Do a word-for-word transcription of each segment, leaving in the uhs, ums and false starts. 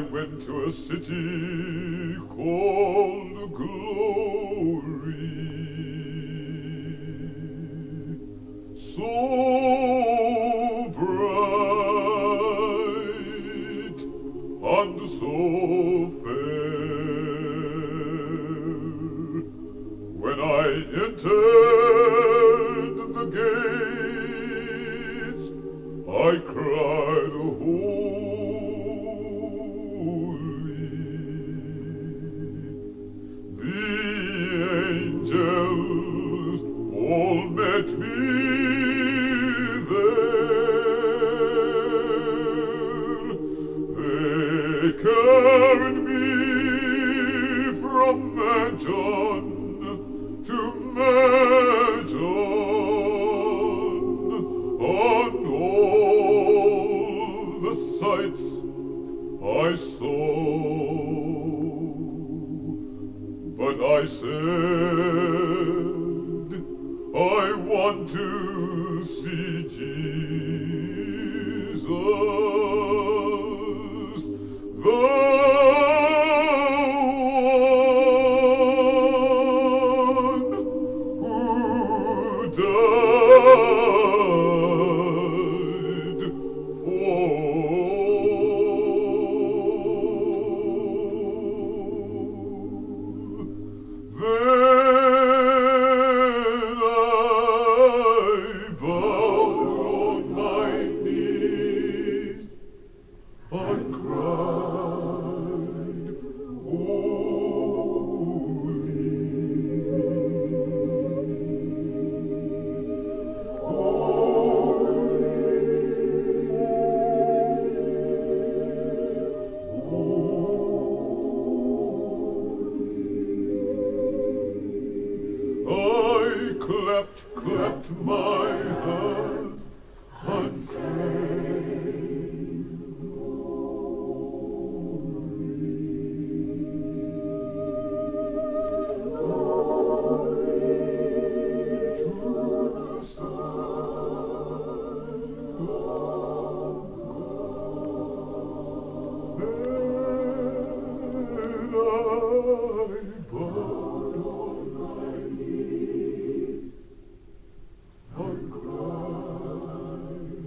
went to a city called Glory, so bright and so fair. When I entered the gates, I cried, holy. The angels all met me there. They carried me from mansion to mansion, and all the sights I saw. But I said, I want to see Jesus, the one who died for. Then I bowed on my knees and cried, holy, I clapped, clapped my hands and sang, glory to the Son of God. Then I bowed on my knees and cried,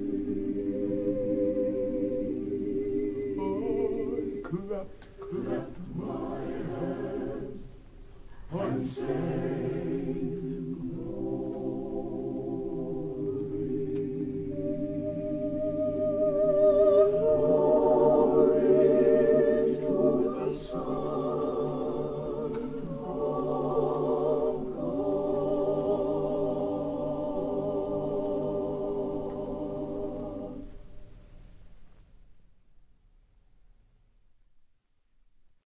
I clapped, clapped